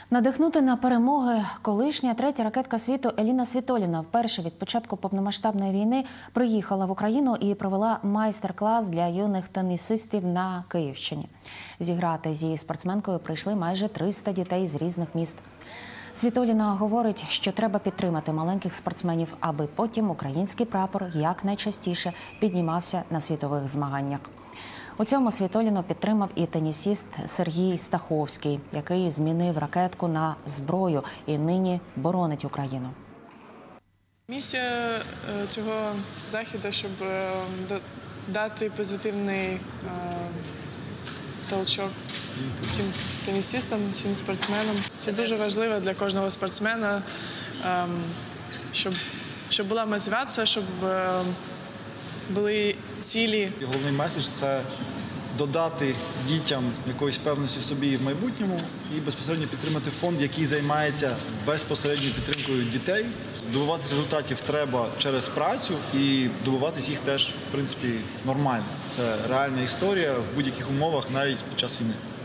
Надихнути на перемоги колишня третя ракетка світу Еліна Світоліна вперше від початку повномасштабної війни приїхала в Україну і провела майстер-клас для юних тенісистів на Київщині. Зіграти з її спортсменкою прийшли майже 300 дітей з різних міст. Світоліна говорить, що треба підтримати маленьких спортсменів, аби потім український прапор якнайчастіше піднімався на світових змаганнях. У цьому Світоліну підтримав і тенісіст Сергій Стаховський, який змінив ракетку на зброю і нині боронить Україну. Місія цього заходу, щоб дати позитивний толчок всім тенісистам, всім спортсменам. Це дуже важливо для кожного спортсмена, щоб була мотивація, щоб були цілі. Головний меседж – це додати дітям якоїсь певності собі в майбутньому і безпосередньо підтримати фонд, який займається безпосередньою підтримкою дітей. Добиватися результатів треба через працю і добиватися їх теж, в принципі, нормально. Це реальна історія в будь-яких умовах, навіть під час війни.